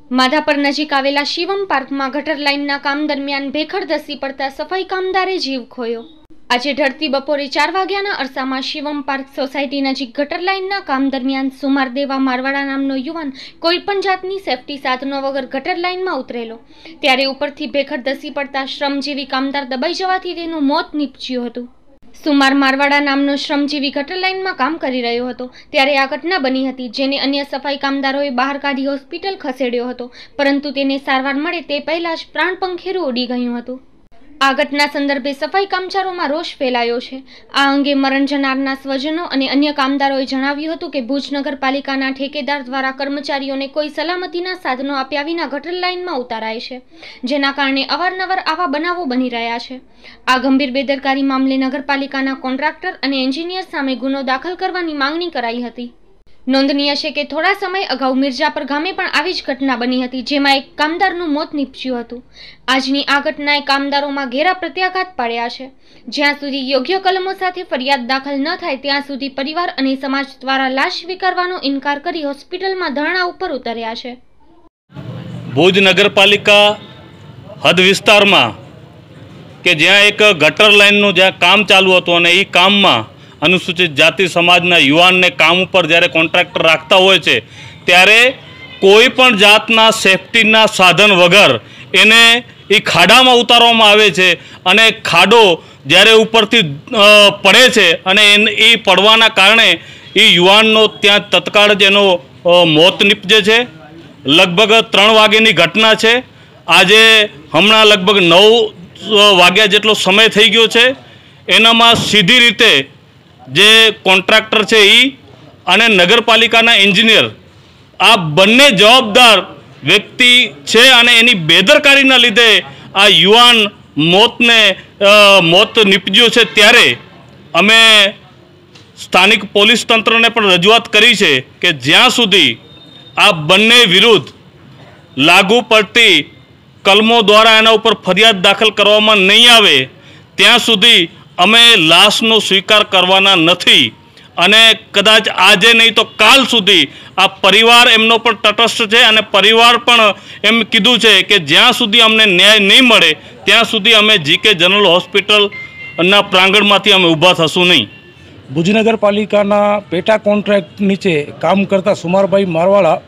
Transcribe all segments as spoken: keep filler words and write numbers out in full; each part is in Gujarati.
માધાપર નજીક આવેલા શિવમ પાર્કમાં ગટર લાઇનના કામ દરમિયાન ભેખડ ધસી પડતા સફાઈ કામદારે જીવ ખોયો। આજે ઢળતી બપોરે ચાર વાગ્યાના અરસામાં શિવમ પાર્ક સોસાયટી નજીક ગટર લાઇનના કામ દરમિયાન સુમાર દેવા મારવાડા નામનો યુવાન કોઈપણ જાતની સેફટી સાધનો વગર ગટર લાઇનમાં ઉતરેલો, ત્યારે ઉપરથી ભેખડ ધસી પડતા શ્રમજીવી કામદાર દબાઈ જવાથી તેનું મોત નીપજ્યું હતું। સુમાર મારવાડા નામનો શ્રમજીવી ગટર લાઇનમાં કામ કરી રહ્યો હતો ત્યારે આ ઘટના બની હતી, જેને અન્ય સફાઈ કામદારોએ બહાર કાઢી હોસ્પિટલ ખસેડ્યો હતો, પરંતુ તેને સારવાર મળે તે પહેલા જ પ્રાણ પંખેરું ઉડી ગયું હતું। આ ઘટના સંદર્ભે સફાઈ કામદારોમાં રોષ ફેલાયો છે। આ અંગે મરણ જનારના સ્વજનો અને અન્ય કામદારોએ જણાવ્યું હતું કે ભુજ નગરપાલિકાના ઠેકેદાર દ્વારા કર્મચારીઓને કોઈ સલામતીના સાધનો આપ્યા વિના ગટર લાઇનમાં ઉતારાય છે, જેના કારણે અવારનવાર આવા બનાવો બની રહ્યા છે। આ ગંભીર બેદરકારી મામલે નગરપાલિકાના કોન્ટ્રાક્ટર અને એન્જિનિયર સામે ગુનો દાખલ કરવાની માંગણી કરાઈ હતી। નોંધનીય છે કે થોડા સમય અગાઉ મિર્જાપર ગામે પણ આવી જ ઘટના બની હતી, જેમાં એક કામદારનું મોત નીપજ્યું હતું। આજની આ ઘટનાએ કામદારોમાં ઘેરા પ્રત્યાઘાત પાડ્યા છે। જ્યાં સુધી યોગ્ય કલમો સાથે ફરિયાદ દાખલ ન થાય ત્યાં સુધી પરિવાર અને સમાજ દ્વારા લાશ સ્વીકારવાનો ઇનકાર કરી હોસ્પિટલમાં ધરણા ઉપર ઉતર્યા છે। ભુજ નગરપાલિકા હદ વિસ્તારમાં કે જ્યાં એક ગટર લાઇનનું જ્યાં કામ ચાલુ હતું અને એ કામમાં અનુસૂચિત જાતિ સમાજના યુવાનને કામ ઉપર જ્યારે કોન્ટ્રાક્ટર રાખતા હોય છે ત્યારે કોઈ પણ જાતના સેફટીના સાધન વગર એને એ ખાડામાં ઉતારવામાં આવે છે અને ખાડો જ્યારે ઉપરથી પડે છે અને એ પડવાના કારણે એ યુવાનનો ત્યાં તત્કાળ જ એનો મોત નીપજે છે। લગભગ ત્રણ વાગ્યાની ઘટના છે। આજે હમણાં લગભગ નવ વાગ્યા જેટલો સમય થઈ ગયો છે। એનામાં સીધી રીતે જે કોન્ટ્રાક્ટર છે એ અને નગરપાલિકાના એન્જિનિયર આ બંને જવાબદાર વ્યક્તિ છે અને એની બેદરકારીના લીધે આ યુવાન મોતને મોત નીપજ્યું છે। ત્યારે અમે સ્થાનિક પોલીસ તંત્રને પણ રજૂઆત કરી છે કે જ્યાં સુધી આ બંને વિરુદ્ધ લાગુ પડતી કલમો દ્વારા એના ઉપર ફરિયાદ દાખલ કરવામાં નહીં આવે ત્યાં સુધી અમે લાશનો સ્વીકાર કરવાના નથી અને કદાચ આજે નહીં તો કાલ સુધી આ પરિવાર એમનો પણ તટસ્થ છે અને પરિવાર પણ એમ કીધું છે કે જ્યાં સુધી અમને ન્યાય નહીં મળે ત્યાં સુધી અમે જીકે જનરલ હોસ્પિટલના પ્રાંગણમાંથી અમે ઊભા થશું નહીં। ભુજ નગરપાલિકાના પેટા કોન્ટ્રાક્ટ નીચે કામ કરતા સુમારભાઈ મારવાડા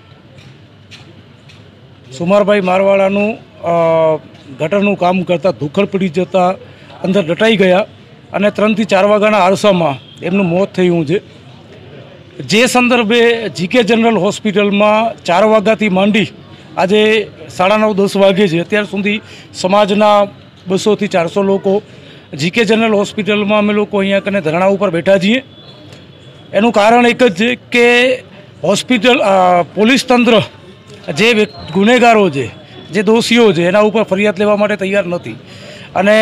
સુમારભાઈ મારવાડાનું ગટરનું કામ કરતા ધુખડ પડી જતા અંદર દટાઈ ગયા અને ત્રણથી ચાર વાગ્યાના આરસામાં એમનું મોત થયું છે। જે સંદર્ભે જીકે જનરલ હોસ્પિટલમાં ચાર વાગ્યાથી માંડી આજે સાડા નવ દસ વાગે છે અત્યાર સુધી સમાજના બસોથી ચારસો લોકો જીકે જનરલ હોસ્પિટલમાં અમે લોકો અહીંયા કને ધરણા ઉપર બેઠા છીએ। એનું કારણ એક જ છે કે હોસ્પિટલ પોલીસ તંત્ર જે ગુનેગારો છે, જે દોષીઓ છે એના ઉપર ફરિયાદ લેવા માટે તૈયાર નથી અને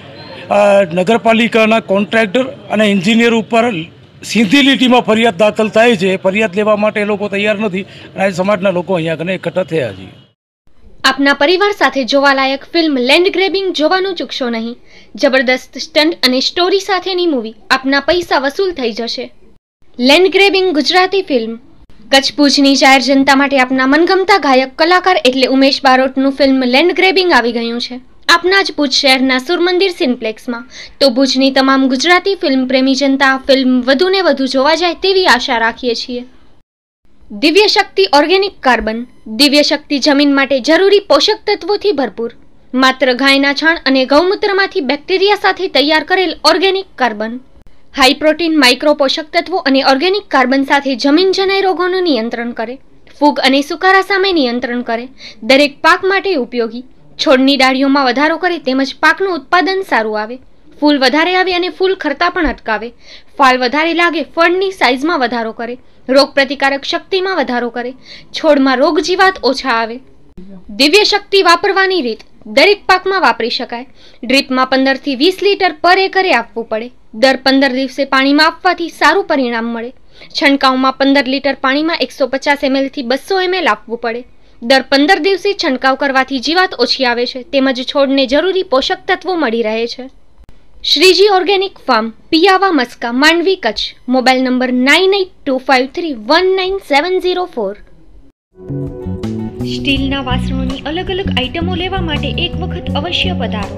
નગરપાલિકાના કોન્ટ્રાક્ટર અને એન્જિનિયર ઉપર સીધી લીટીમાં ફરિયાદ દાખલ થાય છે, ફરિયાદ લેવા માટે એ લોકો તૈયાર નથી અને આજે સમાજના લોકો અહીંયા કને એકઠા થયા છે। આપના પરિવાર સાથે જોવાલાયક ફિલ્મ લેન્ડ ગ્રેબિંગ જોવાનું ચૂકશો નહીં। જબરદસ્ત સ્ટન્ટ અને સ્ટોરી સાથેની મૂવી આપના પૈસા વસૂલ થઈ જશે। Land grabbing Gujarati film Kutch ભુજની જાહેર જનતા માટે આપના મનગમતા ગાયક કલાકાર એટલે ઉમેશ બારોટનું ફિલ્મ લેન્ડ ગ્રેબિંગ આવી ગયું છે આપના જ ભુજ શહેરના સુરમંદિર સિનેપ્લેક્સમાં। તો ભુજની તમામ ગુજરાતી ફિલ્મ પ્રેમી જનતા આ ફિલ્મ વધુને વધુ જોવા જાય તેવી આશા રાખીએ છીએ। દિવ્ય શક્તિ ઓર્ગેનિક કાર્બન દિવ્ય શક્તિ જમીન માટે જરૂરી પોષક તત્વોથી ભરપૂર, માત્ર ગાયના છાણ અને ગૌમૂત્રમાંથી બેક્ટેરિયા સાથે તૈયાર કરેલ organic carbon, high protein micro પોષક તત્વો અને ઓર્ગેનિક કાર્બન સાથે જમીન જનાય રોગોનું નિયંત્રણ કરે, ફૂગ અને સુકારા સામે નિયંત્રણ કરે, દરેક પાક માટે ઉપયોગી, છોડની ડાળીઓમાં વધારો કરે તેમજ પાકનું ઉત્પાદન સારું આવે, ફૂલ વધારે આવે અને ફૂલ ખરતા પણ અટકાવે, ફળ વધારે લાગે ફળની સાઇઝમાં વધારો કરે, રોગ પ્રતિકારક શક્તિમાં વધારો કરે, છોડમાં રોગ જીવાત ઓછા આવે। દિવ્ય શક્તિ વાપરવાની રીત દરેક પાકમાં વાપરી શકાય। ડ્રીપમાં પંદર થી વીસ લીટર પર એકરે આપવું પડે। દર પંદર દિવસે પાણીમાં આપવાથી સારું પરિણામ મળે। છંટકાવમાં પંદર લીટર પાણીમાં એકસો પચાસ એમએલ થી બસો એમએલ આપવું પડે। દર પંદર દિવસે છંટકાવ કરવાથી જીવાત ઓછી આવે છે તેમજ છોડને જરૂરી પોષક તત્વો મળી રહે છે। Shriji organic farm, Piyava Maska, Mandvi, Kutch. Mobile number nine eight two five three one nine seven zero four. સ્ટીલના વાસણોની અલગ અલગ આઇટમો લેવા માટે એક વખત અવશ્ય પધારો.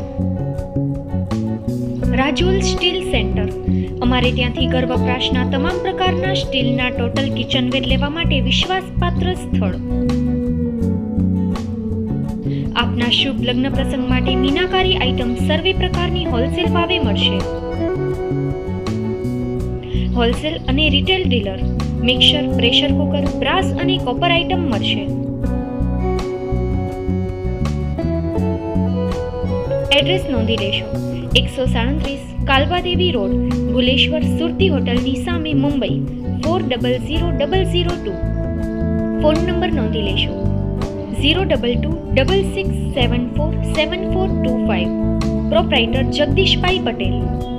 Rajul steel centre. અમારે ત્યાંથી ઘર વપરાશના તમામ પ્રકારના સ્ટીલના ટોટલ કિચનવેર લેવા માટે વિશ્વાસપાત્ર સ્થળ. આપના શુભ લગ્ન પ્રસંગ માટે મીનાકારી આઇટમ સર્વે પ્રકારની હોલસેલ ભાવે મળશે. હોલસેલ અને retail dealer. Mixer, pressure cooker, brass અને કોપર આઇટમ મળશે. એડ્રેસ નોંધી લેશો. એકસો સાડત્રીસ કાલબાદેવી રોડ, ભુલેશ્વર સુરતી હોટલની સામે, Mumbai four double zero double zero two. Phone number નોંધી લેશો. Zero double two double six seven four seven four two five. Proprietor Jagdishbhai Patel.